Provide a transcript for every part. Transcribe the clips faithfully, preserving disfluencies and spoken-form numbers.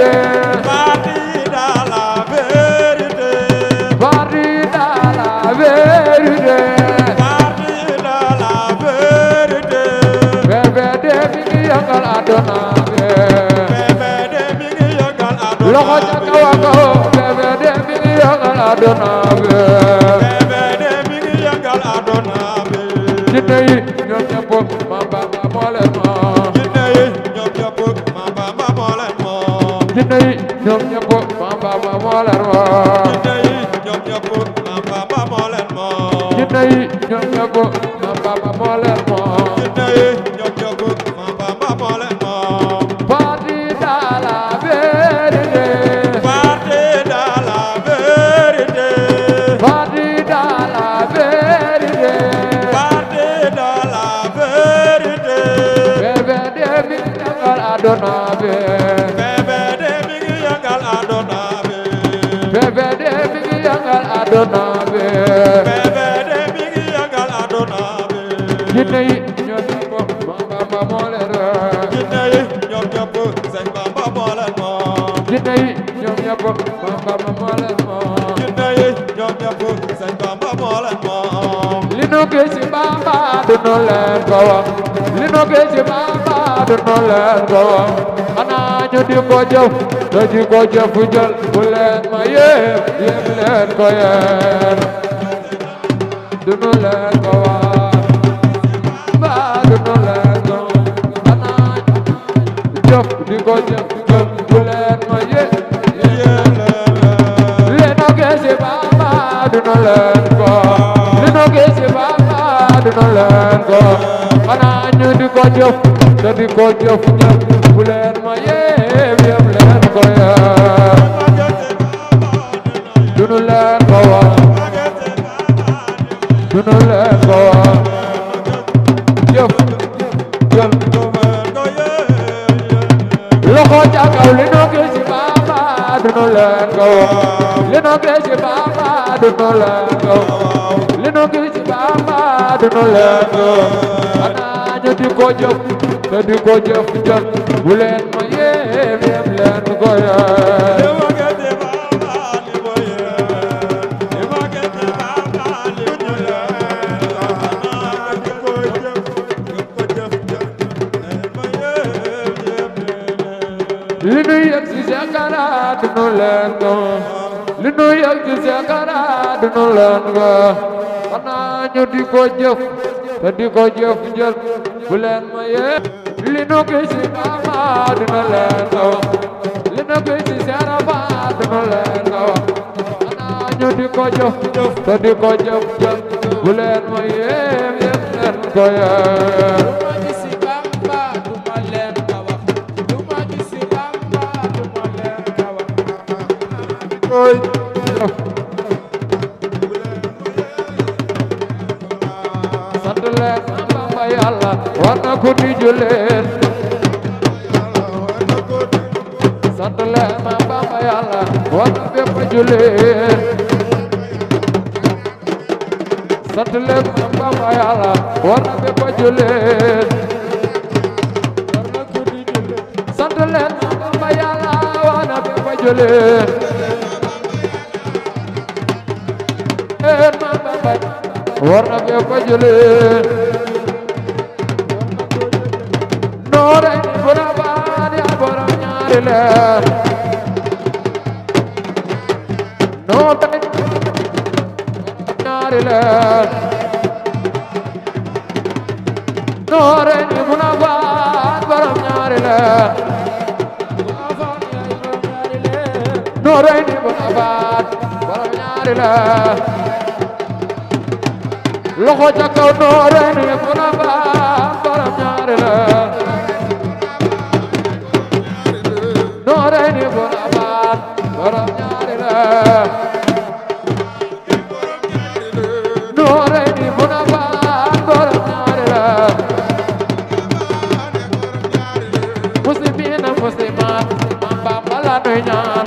vérité. Parti dans la vérité. Parti dans la vérité. Parti dans la vérité. Bébé mi ngi yëngal àdduna bi. Bébé mi ngi yëngal àdduna bi. Loxo ca kaw a kaw. Bébé mi ngi yëngal àdduna bi. Bébé mi ngi yëngal àdduna bi. Jinne yi ñoom ñëpp Maam Bamba moo leen moom. Jinne yi ñoom ñëpp Maam Bamba moo leen moom. Jinne yi ñoom ñëpp Maam Bamba moo leen moom. Jinne yi ñoom ñëpp Maam Bamba moo leen moom. Jinne yi ñoom ñëpp Maam Bamba moo leen moom. Jinne yi ñoom ñëpp Maam Bamba moo leen moom. Parti dans la vérité. Parti dans la vérité. Parti dans la vérité. Parti dans la vérité. Bébé mi ngi yëngal àdduna bi. Bébé mi ngi yëngal àdduna bi. Bébé mi ngi yëngal àdduna bi. Bébé mi ngi yëngal àdduna bi. Jinne yi ñoom ñëpp Maam Bamba moo leen moom. Jinne yi ñoom ñëpp Sëñ Bamba moo leen moom. Jinne yi ñoom ñëpp Maam Bamba moo leen moom. Jinne yi ñoom ñëpp Sëñ Bamba moo leen moom. li nu gis ci Bamba dunu leen ko wax. li nu gis ci Bamba dunu leen ko wax. xanaa ñu di ko jëf te di ko jëf jël bu leen ma yéem yéem leen ko yéen. dunu leen ko wax. ba dunu leen ko xanaa jëf di ko jëf jël bu leen ma yéem. li nu gis ci Bamba dunu leen ko. li nu gis ci Bamba dunu leen ko. xanaa ñu di ko jëf te di ko jëf jëf bu leen ma yéem yéem leen ko yéem. dunu leen ko wax. dunu leen ko wax. jëf jëf loxo ca kaw li nu gis ci Bamba dunu leen ko wax. li nu gis ci Bamba dunu leen ko wax. li nu gis ci Bamba dunu leen ko wax. xanaa ñu di ko jëf te di ko jëf jëf bu leen ma yéem yéem leen ko yéem. li nu yëg ci Sakara dunu leen ko. li nu yëg ci Sakara dunu leen ko. xanaa ñu di ko jëf te di ko jëf jëf bu leen ma yéem. li nu gis ci Bamba dunu leen ko. li nu gis ci Serapha dunu leen ko. xanaa ñu di ko jëf te di ko jëf jëf bu leen ma yéem yéem leen ko yéem. sant leen Bamba Yàlla war na ko di julleen. sant leen Bamba Yàlla war na bépp julleen. sant leen Bamba Yàlla war na bépp julleen. sant leen Bamba Yàlla war na bépp julleen. war na bépp jullit. noore ni bu na baan yaa borom ñaari leer. noore ni ñaari leer. noore ni bu na baan borom ñaari leer. noore ni bu na baan borom ñaari leer. loxo ca kaw noore ni bu na baan borom ñaari leer. noore ni bu na baan borom ñaari leer. noore ni bu na baan borom ñaari leer. muslimiina muslimaat Maam Bamba la nuy ñaan.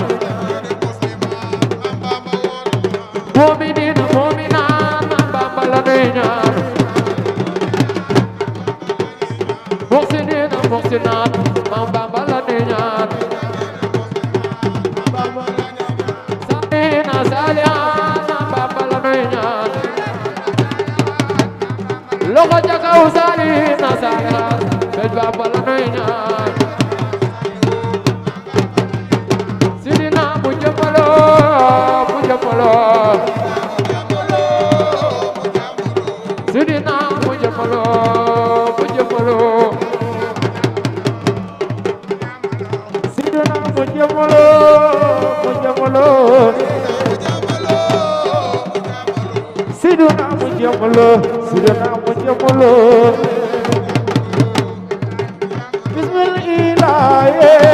mu'miniina mu'minaat Maam Bamba la nuy ñaan. saalihaat sëñ Bamba la nuy ñaan sidina mu jëmmaloo mu jëmmaloo sidina mu jëmmaloo mu jëmmaloo sidina mu jëmmaloo mu jëmmaloo sidina mu jëmmaloo sidina mu jëmmaloo bismillah